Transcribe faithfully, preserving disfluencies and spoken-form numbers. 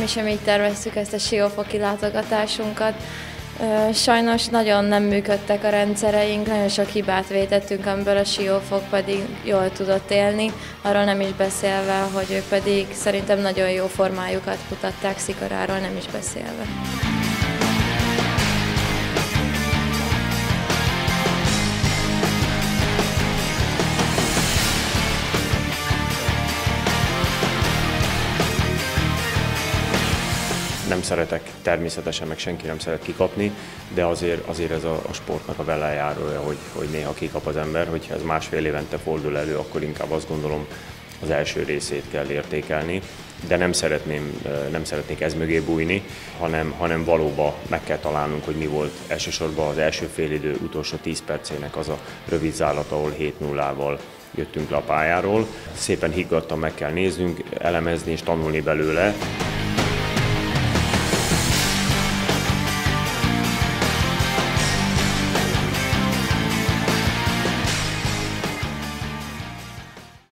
mi sem így terveztük ezt a siófoki látogatásunkat. Sajnos nagyon nem működtek a rendszereink, nagyon sok hibát vétettünk, amiből a Siófok pedig jól tudott élni, arról nem is beszélve, hogy ők pedig szerintem nagyon jó formájukat mutatták, Szikoráról nem is beszélve. Nem szeretek természetesen, meg senki nem szeret kikapni, de azért, azért ez a, a sportnak a velejárója, hogy, hogy néha kikap az ember, hogyha ez másfél évente fordul elő, akkor inkább azt gondolom az első részét kell értékelni, de nem szeretném, nem szeretnék ez mögé bújni, hanem, hanem valóban meg kell találnunk, hogy mi volt elsősorban az első félidő utolsó tíz percének az a rövid zárlat, ahol hét nullával jöttünk le a pályáról. Szépen higgadtan meg kell néznünk, elemezni és tanulni belőle.